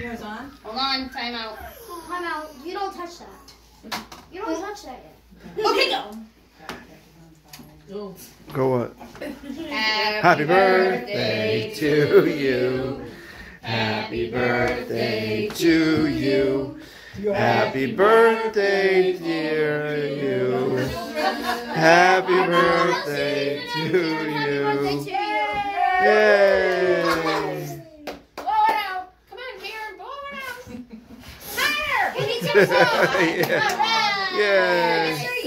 Yours on? Hold on, time out. Time out. You don't touch that. You don't touch that yet. Okay, go. Go what? Happy birthday to you. Happy birthday to you. Happy birthday, dear you. Happy birthday to you. Yay! Blow it out. Come on, Karen, blow it out. Higher. Yeah. Yay.